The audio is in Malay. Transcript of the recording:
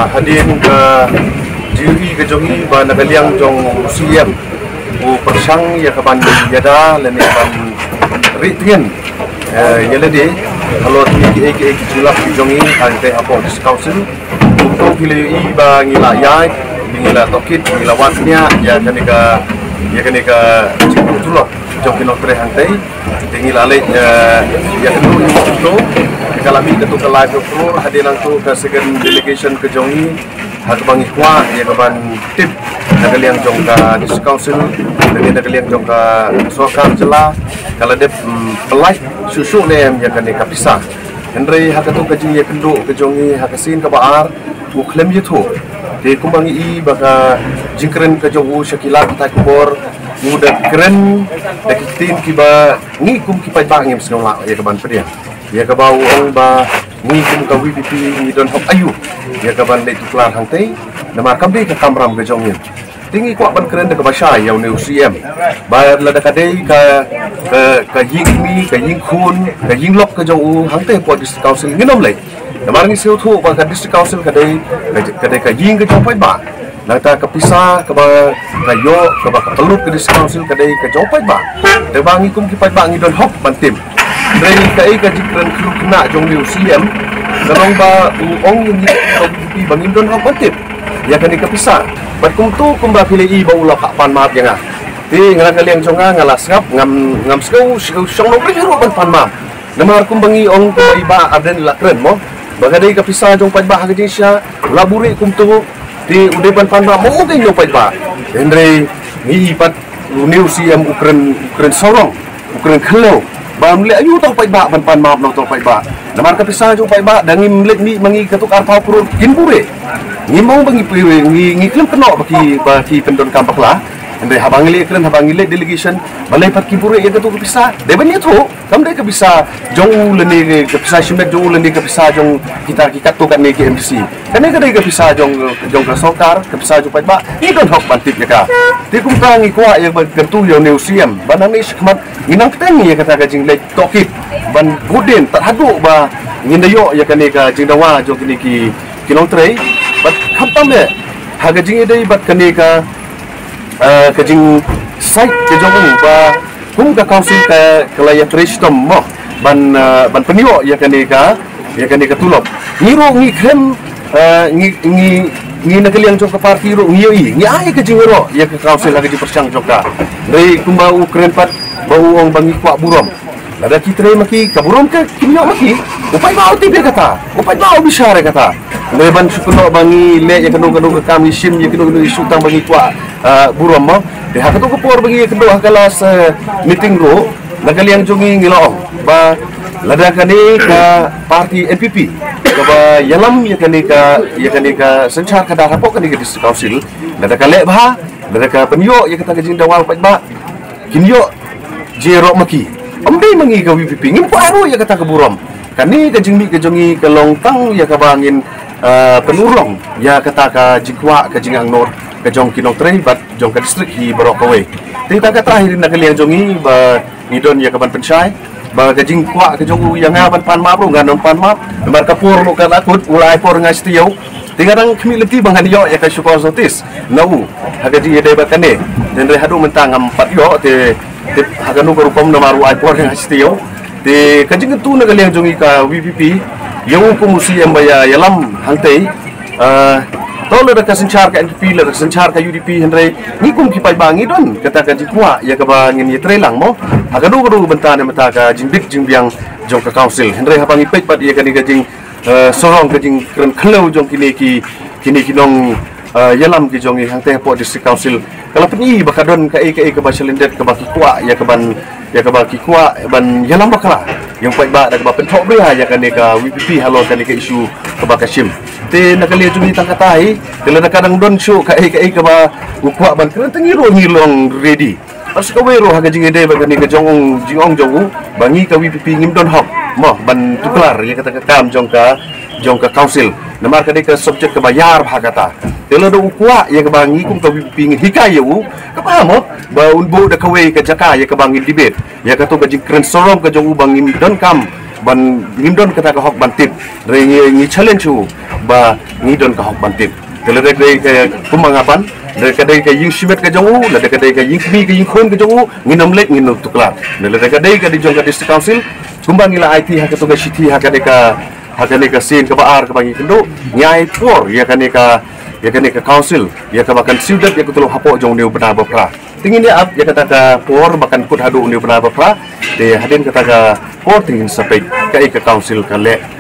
hadin ke jiri ke jongi ba nagaliang jong CM u persang ya kaban yada lene ban ritien yele de kalau ti ke julap jongi ante apa council untuk pilih i ba ngila yai ngila tokit ngila watnya ya kanika julap jong kinok tre hantai ngila le ya kedua itu kalami ketuk ke live tour hadiran tu ke second delegation ke jongi hak bangi kwa ya kaban tip nagaliang jong ka district council dengan nagaliang jong ka sokar jela kalau de pelai susu nem ya kan ka pisah hendrai hak tu ke jingi kenduk ke jongi hak sin ka baar u klem yitu de kumbangi i baka jingkren ke jongu shakila ta kubor muda keren dakitin kiba ni kum kipai bangim senola ya kaban pedia ya ka bau ong ba ni kum ka VPP ni don hop ayu ya ka ban le tuklar hangtai namar kambe ka kamram ke jongin tingi kwa ban keren de ka basha ya ne UCM ba la da ka dei ka ying mi ka ying khun ka ying lok ka jong hangtai po district council nginom le namar ni seu thu ba ka district council ka dei ka ying ka jong pai ba nata ka pisa ka ba ka yo ka ba ka pelut ke district council ka dei ka jong pai ba de bangi kum ki pai ba ngi don hop ban tim dari kai ka jikran kru kena jong liu CM narong ba ong yung ni bangin don hok tip ya kan ikapisa bat kum tu kum ba pilih i ba ula pak pan maap yang ti ngala kaliang jonga ngala sngap ngam skau song no biru ban pan maap namar kum bangi ong kum iba aden la kren mo bagadai kapisa jong pan ba hagisya laburi kum tu ti ude pan maap mo ke jong pan ba endre ni pat liu CM ukren sorong ukren khelo bam le ayu tong pai ba pan maap no tong pai ba namar ka pisa jo pai ba dangim le ni mangi katuk arpa puru kin pure ni mau bangi piwe ngi klem keno baki pendon kampak la ende habang le delegation balai pat kin pure ya katuk pisa de ban ye tho kam de ka pisa jong le ni ka pisa shimek jong le ni ka pisa jong kita ki katuk kan ni ke MDC kan ni ka de ka pisa jong ka sokar ka pisa jo pai ba ni don hok ban tip ya ka ti kum ta ngi kwa ya ban kentu yo ne UCM banang ni khmat nginang keteng ya kata ka jing le tokip ban guden tak hadu ba ngindayo ya kan ka jing dawa jo kini ki kilong trei bat khatam me haga jing dei bat kan ka jing site ke jong ba kum ka council ka kelaya tristom mo ban penio ya kan ka tulop ngiro ngi krem ngi nakaliang jong ka parti ro ngi ai ka jing ro ya ka council lagi di persang joka rei kumba ukren pat bau ong bangi kwa burom lada kitre maki kaburom ka kimyo maki upai bau tibe kata upai bau bisare kata leban sukuno bangi le ya kanu ka kami sim ya kanu isutang bangi kwa burom mo de hakato ko por bangi kendo hakalas meeting ro nagaliang jongi ngilong ba lada kani ka parti NPP ka ba yalam ya kani ka senchar ka dara po kani ka district council lada ka le ba lada ka penyo ya kata ka jing dawal pa ba kinyo jero maki ambe mangi ka VPP ngim paru ya kata keburom kani ka jingmi ka jongi ka longtang ya ka bangin penurong ya kata ka jikwa ka jingang nor ka jong kinong trei bat jong ka district hi Barokawe tingta ka terakhir na kaliang jongi ba ngidon ya ka ban pensai ba ka jingkwa ka jongu yang ngaban pan map ro nganon pan map bar ka pur mo ka lakut ulai por ngai stiau tingadang kemiliti bang hadiyo ya ka syukor sotis nau haga ji dai bakane dan re hadu mentang empat yo te haganu berupam namaru aipor yang hastiyo te kajing tu nagaliang jongi ka VPP yang kumusi yang baya yalam hangtei tolo da kasenchar ka NPP la kasenchar ka UDP hendrai ngikum ki pai bangi don kata ka jikwa ya ka bangin ye trelang mo haganu bentane mata ka jingbik jingbiang jong ka council hendrai habangi pet pat ye ka ni ka jing sorong ka jing kren khlo jong kini nong yalam ki jongi hangtei po district council kalau penyi bakadon ka ka baselindet ka baki kwa ya ka baki kwa ban yalam bakala yang pai ba da ka penthok bria ya ka ni ka VPP halo ka ni ka isu ka bakashim te nakali jumi tangkatai kala nakadang don show ka ka ba ukwa ban kren tengiro ngilong ready pas ka wero haga jingede ba ka ni ka jongong jongu bangi ka VPP ngim don hok mo ban tuklar ya kata kam jong ka council namar ka ka subject ka bayar bhagata telo do ukwa ya ka bangi kum ka VPP hikayu ka pa mo ba unbo da kawe ka jaka ya ka bangi debate ya ka to ka jing kren sorong ka jong bangin don kam ban ngimdon kata ka hok bantip re ngi challenge ba ngidon ka hok bantip tele re kumangapan dari kadai ka ying simet ka jongu la de kadai ka ying bi ka ying khon ka jongu nginom lek nginom tuklar le de kadai ka di jong ka district council kumbang ila IT ha ka to ga city ha ka sin ka baar ka bangi kendo nyai por ya ka council ya ka bakan siudat ya ka tolo hapo jong neu bena bapra tingin ni ap ya kata ka por bakan kut hadu neu bena bapra de hadin kata ka por tingin sampai ka council ka le